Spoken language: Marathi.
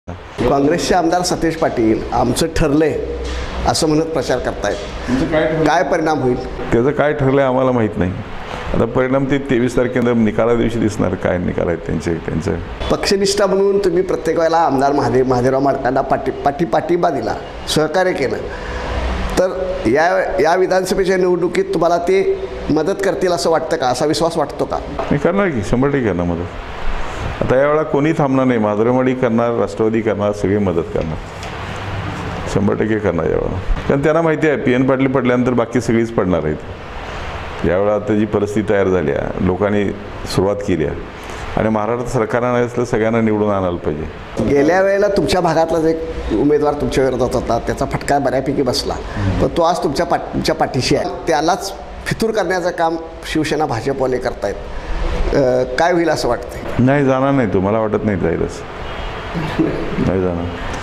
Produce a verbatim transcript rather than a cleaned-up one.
काँग्रेसचे आमदार सतेज पाटील आमचं ठरलंय असं म्हणत प्रचार करतायत, काय परिणाम होईल? त्याचं काय ठरलंय आम्हाला माहीत नाही. आता परिणाम ते तेवीस तारखेनंतर निकाला दिवशी दिसणार, काय निकाल आहेत त्यांचे. त्यांचं पक्षनिष्ठा म्हणून तुम्ही प्रत्येक वेळेला आमदार महादेव महादेवराव माडकांना पाठी पाठी पाठिंबा दिला, सहकार्य केलं, तर या या विधानसभेच्या निवडणुकीत तुम्हाला ते मदत करतील असं वाटतं का? असा विश्वास वाटतो का? मी करणार की शंभर टक्के करणार मदत. आता यावेळेला कोणी थांबणार नाही. महादेववाडी करणार, राष्ट्रवादी करणार, सगळे मदत करणार, शंभर टक्के करणार यावेळेला. कारण त्यांना माहिती आहे पी एन पाटील पडल्यानंतर बाकी सगळीच पडणार आहेत. यावेळेला आता जी परिस्थिती तयार झाली आहे, लोकांनी सुरुवात केली आहे आणि महाराष्ट्र सरकारनं नाही असलं सगळ्यांना निवडून आणायला पाहिजे. गेल्या वेळेला तुमच्या भागातला जे उमेदवार तुमच्या विरोधात होता त्याचा फटका बऱ्यापैकी बसला, पण तो आज तुमच्या पाठ तुमच्या पाठीशी आहे. त्यालाच फितूर करण्याचं काम शिवसेना भाजपवाले करतायत. काय होईल असं वाटतं? नाही जाणार नाही, तो मला वाटत नाही जाईलच, नाही जाणार.